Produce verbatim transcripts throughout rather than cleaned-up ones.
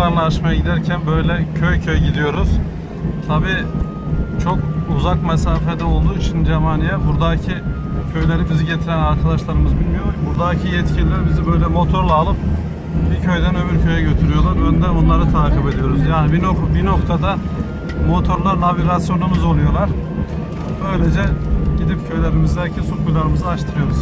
Sukularla Aşma'ya giderken böyle köy köy gidiyoruz. Tabi çok uzak mesafede olduğu için Cemaniye, buradaki köyleri bizi getiren arkadaşlarımız bilmiyor. Buradaki yetkililer bizi böyle motorla alıp bir köyden öbür köye götürüyorlar. Önden onları takip ediyoruz. Yani bir, nok bir noktada motorlar navigasyonumuz oluyorlar. Böylece gidip köylerimizdeki su kuyularımızı açtırıyoruz.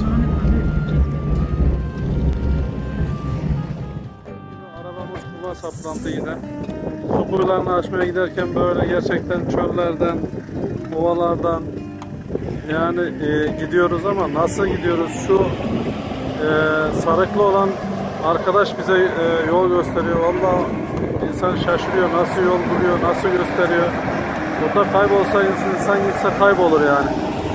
Arabamız kuma saplantı yine. Su kuyularını açmaya giderken böyle gerçekten çöllerden, ovalardan yani e, gidiyoruz ama nasıl gidiyoruz? Şu e, sarıklı olan arkadaş bize e, yol gösteriyor. Vallahi insan şaşırıyor. Nasıl yol buluyor, nasıl gösteriyor. Burada kaybolsa insan gitse kaybolur yani.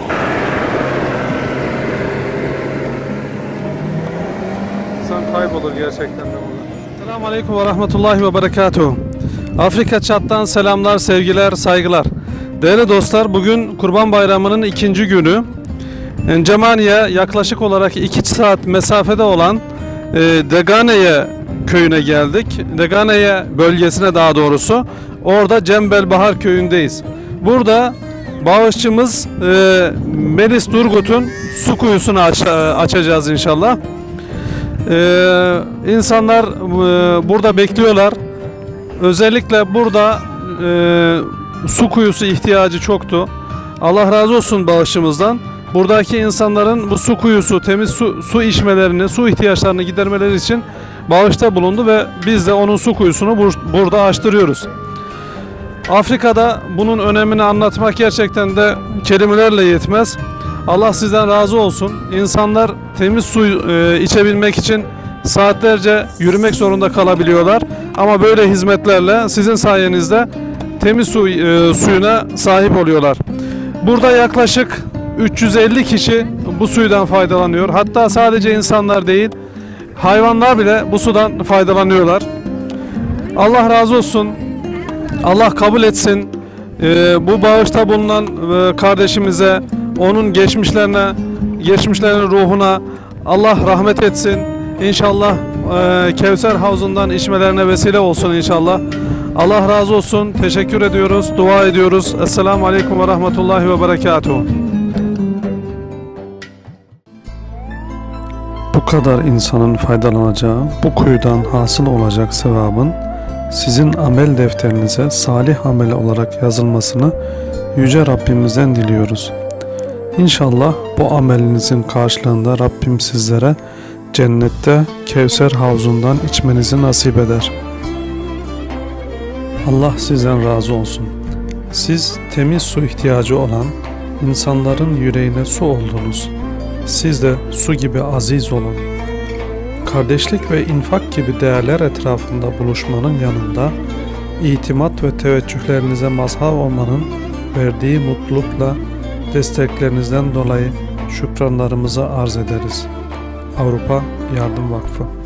İnsan kaybolur gerçekten de burada. Selamun Aleyküm ve Rahmetullahi ve Berekatuhu. Afrika Çat'tan selamlar, sevgiler, saygılar. Değerli dostlar, bugün Kurban Bayramı'nın ikinci günü. Cemaniye yaklaşık olarak iki saat mesafede olan e, Degane'ye köyüne geldik. Degane'ye bölgesine daha doğrusu. Orada Cembelbahar köyündeyiz. Burada bağışçımız e, Melis Durgut'un su kuyusunu aç, açacağız inşallah. E, insanlar e, burada bekliyorlar. Özellikle burada e, su kuyusu ihtiyacı çoktu. Allah razı olsun bağışçımızdan. Buradaki insanların bu su kuyusu, temiz su, su içmelerini, su ihtiyaçlarını gidermeleri için bağışta bulundu ve biz de onun su kuyusunu bur burada açtırıyoruz. Afrika'da bunun önemini anlatmak gerçekten de kelimelerle yetmez. Allah sizden razı olsun. İnsanlar temiz su e, içebilmek için saatlerce yürümek zorunda kalabiliyorlar. Ama böyle hizmetlerle sizin sayenizde temiz su e, suyuna sahip oluyorlar. Burada yaklaşık üç yüz elli kişi bu suydan faydalanıyor. Hatta sadece insanlar değil, hayvanlar bile bu sudan faydalanıyorlar. Allah razı olsun. Allah kabul etsin. Ee, bu bağışta bulunan e, kardeşimize, onun geçmişlerine, geçmişlerinin ruhuna Allah rahmet etsin. İnşallah e, Kevser Havzu'ndan içmelerine vesile olsun inşallah. Allah razı olsun. Teşekkür ediyoruz. Dua ediyoruz. Esselamu Aleyküm ve Rahmetullahi ve Berekatuhu. Bu kadar insanın faydalanacağı, bu kuyudan hasıl olacak sevabın sizin amel defterinize salih amel olarak yazılmasını Yüce Rabbimizden diliyoruz. İnşallah bu amelinizin karşılığında Rabbim sizlere cennette Kevser Havzundan içmenizi nasip eder. Allah sizden razı olsun. Siz temiz su ihtiyacı olan insanların yüreğine su oldunuz. Siz de su gibi aziz olun. Kardeşlik ve infak gibi değerler etrafında buluşmanın yanında itimat ve teveccühlerinize mazhar olmanın verdiği mutlulukla desteklerinizden dolayı şükranlarımızı arz ederiz. Avrupa Yardım Vakfı.